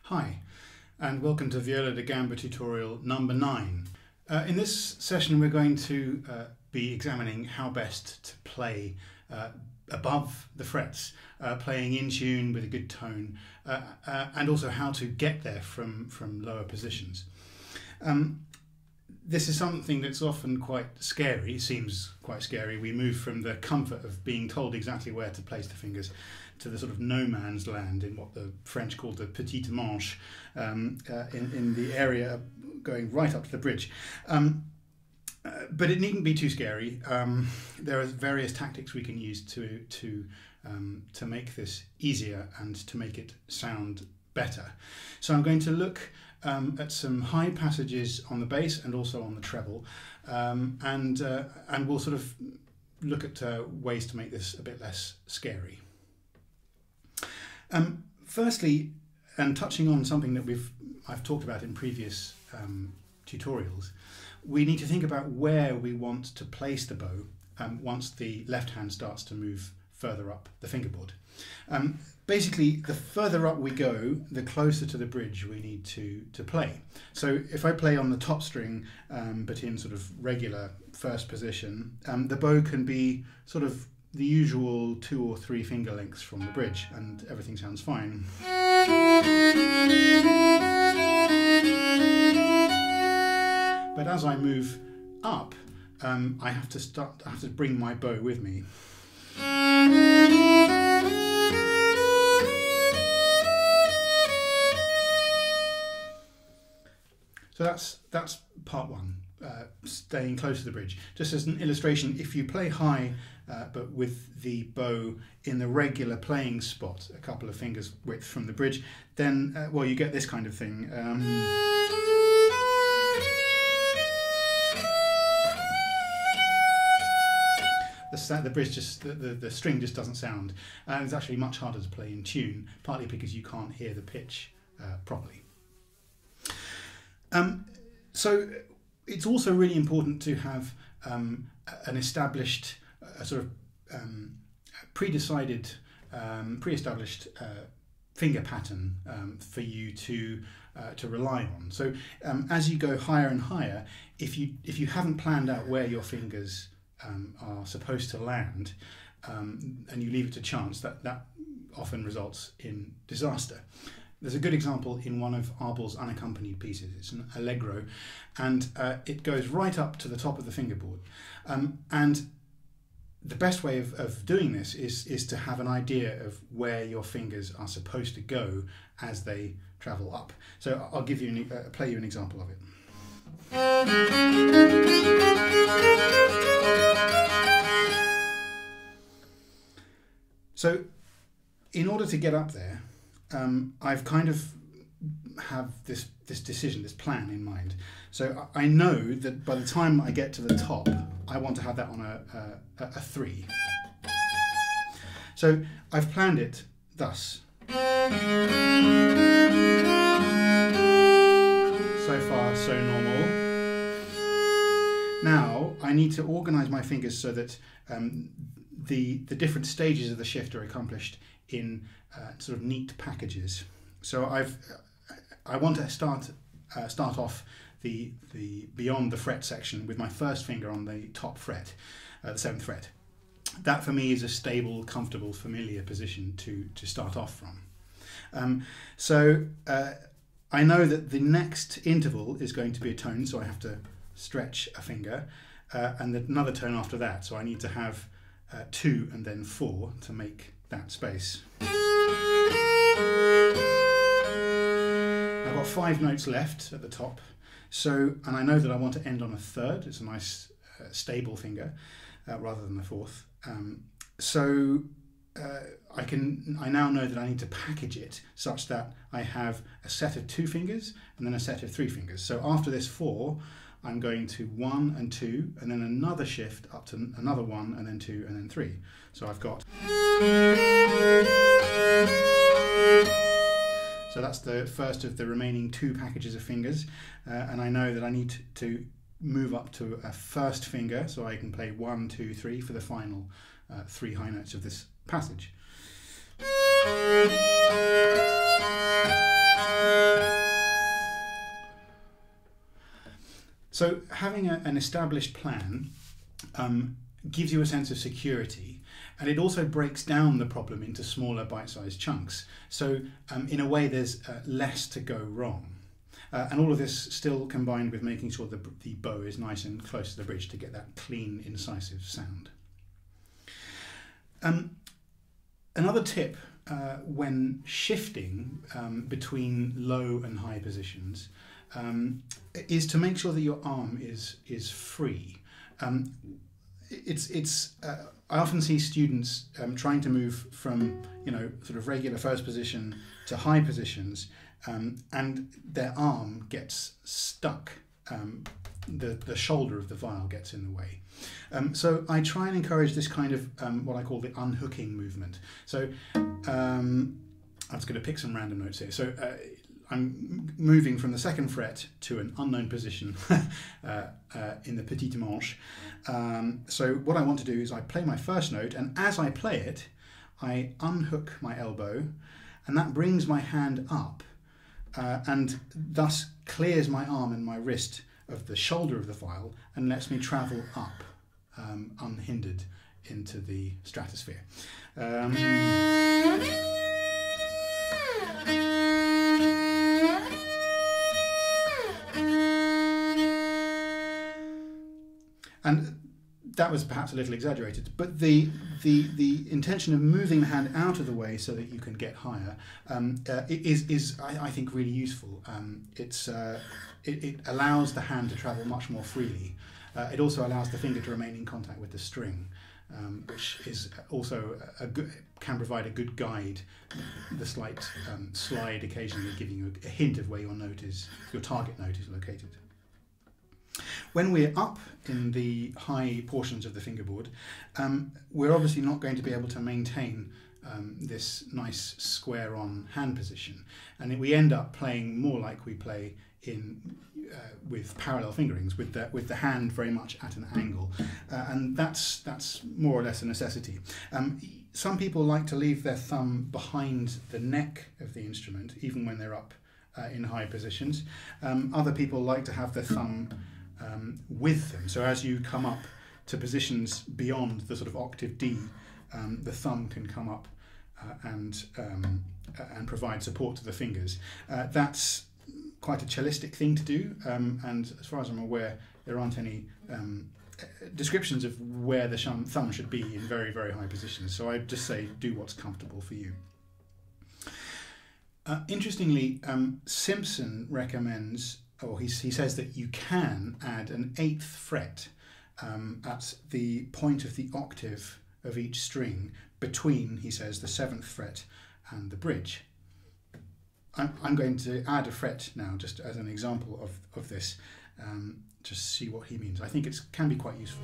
Hi, and welcome to Viola de Gamba tutorial number 9. In this session we're going to be examining how best to play above the frets, playing in tune with a good tone, and also how to get there from lower positions. This is something that's often quite scary, seems quite scary. We move from the comfort of being told exactly where to place the fingers to the sort of no man's land in what the French called the Petite Manche, in the area going right up to the bridge. But it needn't be too scary. There are various tactics we can use to make this easier and to make it sound better. So I'm going to look at some high passages on the bass and also on the treble, and we'll sort of look at ways to make this a bit less scary. Firstly, and touching on something that I've talked about in previous tutorials, we need to think about where we want to place the bow once the left hand starts to move further up the fingerboard. Basically, the further up we go, the closer to the bridge we need to play. So if I play on the top string, but in sort of regular first position, the bow can be sort of the usual 2 or 3 finger lengths from the bridge, and everything sounds fine. But as I move up, I have to bring my bow with me. So that's part one, staying close to the bridge. Just as an illustration, if you play high but with the bow in the regular playing spot, a couple of fingers width from the bridge, then well, you get this kind of thing. The bridge the string just doesn't sound, and it's actually much harder to play in tune, partly because you can't hear the pitch properly. So it's also really important to have an established, sort of pre-established finger pattern for you to rely on. So as you go higher and higher, if you haven't planned out where your fingers are supposed to land, and you leave it to chance, that often results in disaster. There's a good example in one of Abel's unaccompanied pieces. It's an allegro, and it goes right up to the top of the fingerboard. And the best way of doing this is to have an idea of where your fingers are supposed to go as they travel up. So I'll give you play you an example of it. So in order to get up there, I've kind of have this decision, this plan in mind. So I know that by the time I get to the top, I want to have that on a 3. So I've planned it thus. So far, so normal. Now I need to organise my fingers so that the different stages of the shift are accomplished in sort of neat packages. So I want to start off the beyond the fret section with my first finger on the top fret, the 7th fret. That for me is a stable, comfortable, familiar position to start off from. So I know that the next interval is going to be a tone, so I have to stretch a finger, and another tone after that. So I need to have 2 and then 4 to make that space. I've got 5 notes left at the top, and I know that I want to end on a 3rd. It's a nice stable finger rather than the 4th. I now know that I need to package it such that I have a set of 2 fingers and then a set of 3 fingers. So after this 4, I'm going to 1 and 2, and then another shift up to another 1 and then 2 and then 3. So I've got. So that's the first of the remaining 2 packages of fingers, and I know that I need to move up to a first finger so I can play 1, 2, 3 for the final 3 high notes of this passage. So having an established plan gives you a sense of security, and it also breaks down the problem into smaller bite-sized chunks. So in a way there's less to go wrong. And all of this still combined with making sure the bow is nice and close to the bridge to get that clean, incisive sound. Another tip when shifting between low and high positions is to make sure that your arm is free. I often see students trying to move from sort of regular first position to high positions, and their arm gets stuck. The shoulder of the viol gets in the way. So I try and encourage this kind of what I call the unhooking movement. So I'm just going to pick some random notes here. So I'm moving from the second fret to an unknown position in the petite manche. So what I want to do is I play my first note, and as I play it, I unhook my elbow, and that brings my hand up and thus clears my arm and my wrist of the shoulder of the viol and lets me travel up unhindered into the stratosphere. And that was perhaps a little exaggerated, but the intention of moving the hand out of the way so that you can get higher is I think really useful. It allows the hand to travel much more freely. It also allows the finger to remain in contact with the string, which is also can provide a good guide. The slight slide occasionally giving you a hint of where your target note is located. When we're up in the high portions of the fingerboard, we're obviously not going to be able to maintain this nice square-on hand position, and we end up playing more like we play with parallel fingerings, with the hand very much at an angle, and that's more or less a necessity. Some people like to leave their thumb behind the neck of the instrument, even when they're up in high positions. Other people like to have their thumb with them, so as you come up to positions beyond the sort of octave D, the thumb can come up and provide support to the fingers. That's quite a cellistic thing to do, and as far as I'm aware, there aren't any descriptions of where the thumb should be in very, very high positions, so I'd just say do what's comfortable for you. Interestingly, Simpson recommends, or he says that you can add an 8th fret at the point of the octave of each string between, he says, the 7th fret and the bridge. I'm going to add a fret now, just as an example of this, just see what he means. I think it can be quite useful.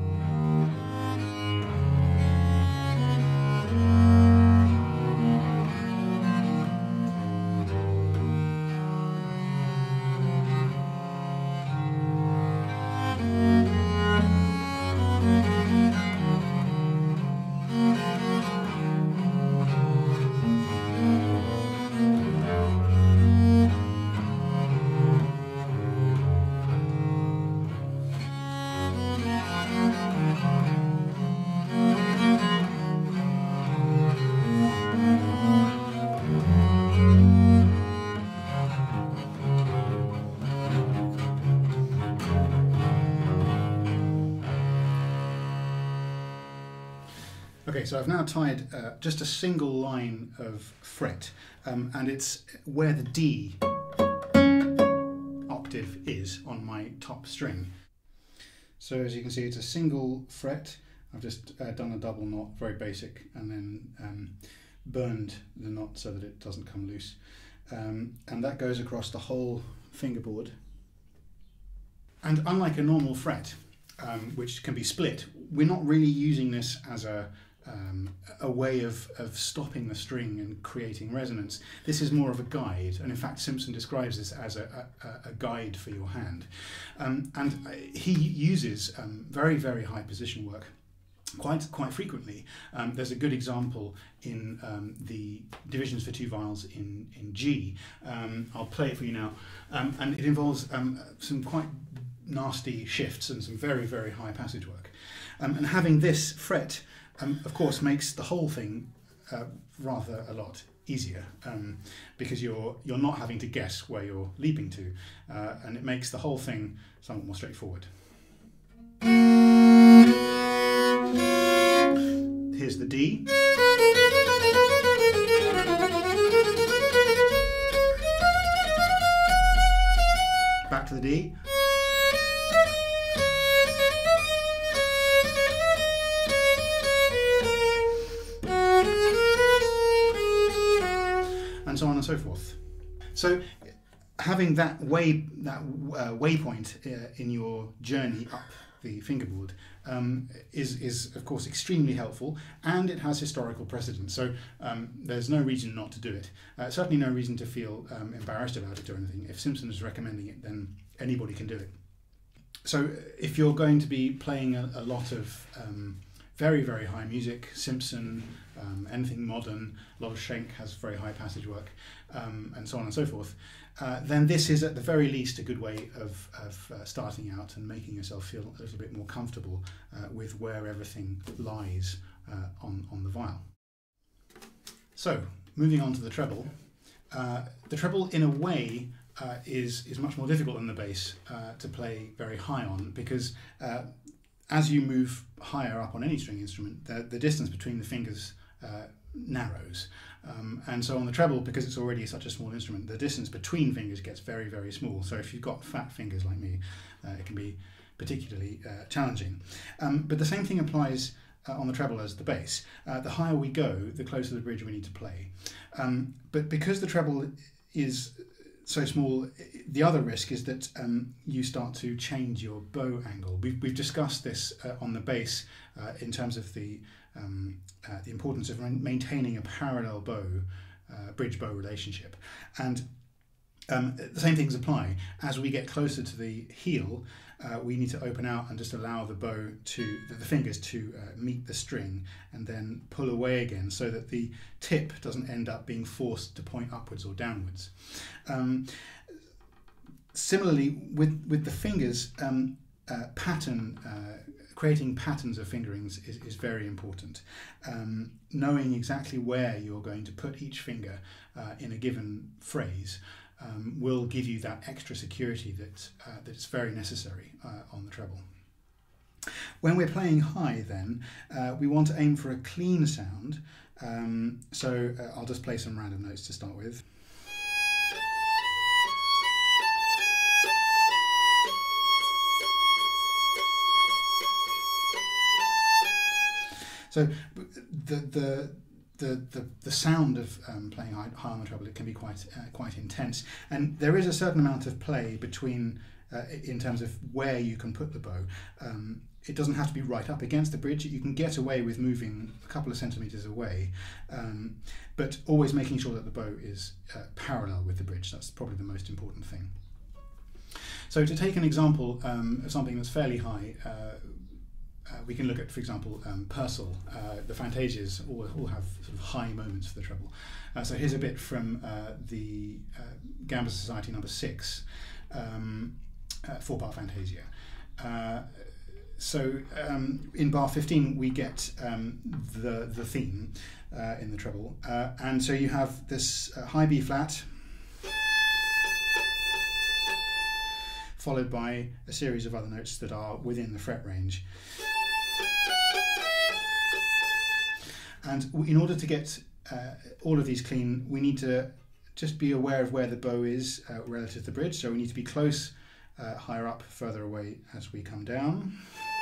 Okay, so I've now tied just a single line of fret, and it's where the D octave is on my top string. So as you can see, it's a single fret. I've just done a double knot, very basic, and then burned the knot so that it doesn't come loose. And that goes across the whole fingerboard. And unlike a normal fret, which can be split, we're not really using this as a way of stopping the string and creating resonance. This is more of a guide, and in fact Simpson describes this as a guide for your hand. And he uses very, very high position work quite frequently. There's a good example in the divisions for two viols in G. I'll play it for you now, and it involves some quite nasty shifts and some very, very high passage work. And having this fret, of course, makes the whole thing rather a lot easier, because you're not having to guess where you're leaping to, and it makes the whole thing somewhat more straightforward. Here's the D. Back to the D. And so on and so forth. So having that waypoint in your journey up the fingerboard is of course extremely helpful, and it has historical precedence. So there's no reason not to do it. Certainly no reason to feel embarrassed about it or anything. If Simpson is recommending it, then anybody can do it. So if you're going to be playing a lot of very, very high music, Simpson, anything modern, a lot of Schenk has very high passage work, and so on and so forth, then this is at the very least a good way of starting out and making yourself feel a little bit more comfortable with where everything lies on the viol. So, moving on to the treble. The treble, in a way, is much more difficult than the bass to play very high on, because as you move higher up on any string instrument, the distance between the fingers narrows. And so on the treble, because it's already such a small instrument, the distance between fingers gets very, very small. So if you've got fat fingers like me, it can be particularly challenging. But the same thing applies on the treble as the bass. The higher we go, the closer the bridge we need to play. But because the treble is so small, the other risk is that you start to change your bow angle. We've discussed this on the bass in terms of the importance of maintaining a parallel bow, bridge-bow relationship. And the same things apply. As we get closer to the heel, we need to open out and just allow the fingers to meet the string and then pull away again, so that the tip doesn't end up being forced to point upwards or downwards. Similarly, with the fingers, creating patterns of fingerings is very important. Knowing exactly where you're going to put each finger in a given phrase will give you that extra security that's very necessary on the treble. When we're playing high, then, we want to aim for a clean sound. So I'll just play some random notes to start with. So the sound of playing high on the treble, it can be quite intense, and there is a certain amount of play between in terms of where you can put the bow. It doesn't have to be right up against the bridge. You can get away with moving a couple of centimetres away, but always making sure that the bow is parallel with the bridge. That's probably the most important thing. So to take an example of something that's fairly high, we can look at, for example, Purcell. The Fantasias all have sort of high moments for the treble. So here's a bit from the Gamba Society number 6, 4-part Fantasia. So in bar 15 we get the theme in the treble, and so you have this high B flat, followed by a series of other notes that are within the fret range. And in order to get all of these clean, we need to just be aware of where the bow is relative to the bridge. So we need to be close, higher up, further away as we come down.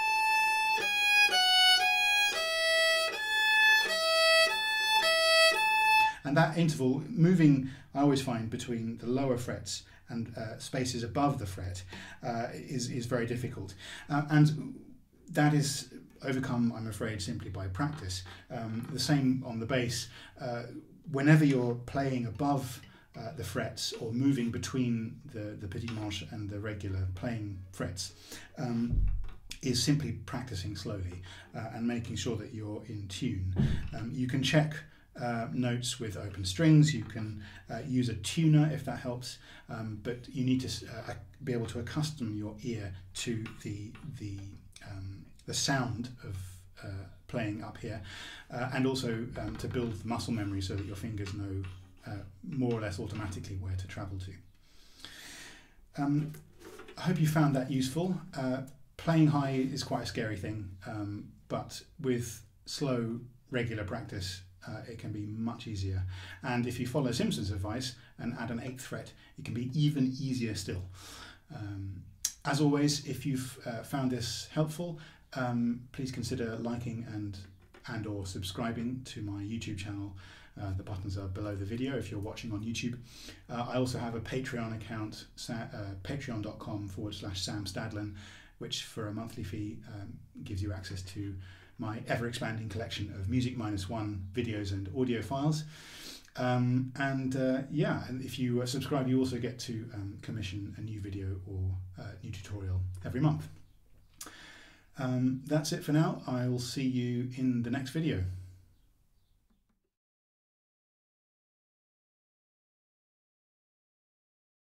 And that interval, moving, I always find, between the lower frets and spaces above the fret is very difficult. And that is overcome, I'm afraid, simply by practice. The same on the bass. Whenever you're playing above the frets or moving between the petit manche and the regular playing frets, is simply practicing slowly and making sure that you're in tune. You can check notes with open strings. You can use a tuner if that helps, but you need to be able to accustom your ear to the sound of playing up here, and also to build the muscle memory so that your fingers know more or less automatically where to travel to. I hope you found that useful. Playing high is quite a scary thing, but with slow, regular practice, it can be much easier. And if you follow Simpson's advice and add an 8th fret, it can be even easier still. As always, if you've found this helpful, please consider liking and or subscribing to my YouTube channel. The buttons are below the video if you're watching on YouTube. I also have a Patreon account, patreon.com/Sam Stadlen, which for a monthly fee gives you access to my ever-expanding collection of Music -1 videos and audio files. And if you subscribe, you also get to commission a new video or new tutorial every month. That's it for now. I will see you in the next video.